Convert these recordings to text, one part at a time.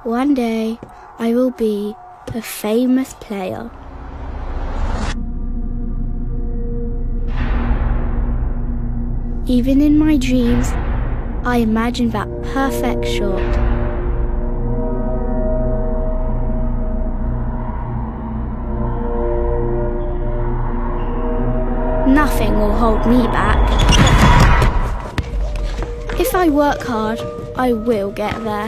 One day I will be a famous player. Even in my dreams, I imagine that perfect shot. Nothing will hold me back. If I work hard, I will get there.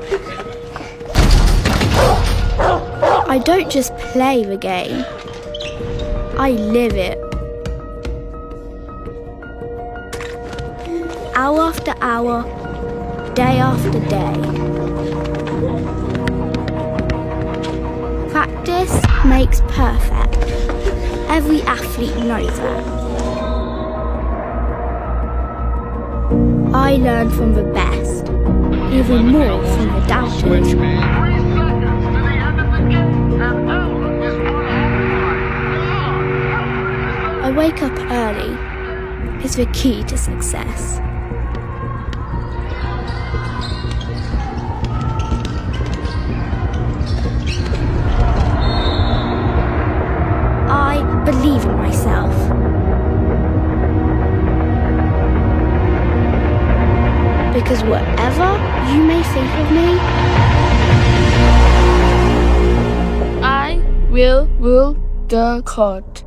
I don't just play the game, I live it. Hour after hour, day after day. Practice makes perfect. Every athlete knows that. I learn from the best, even more from the doubters. I wake up early is the key to success. I believe in myself. Because whatever you may think of me, I will rule the court.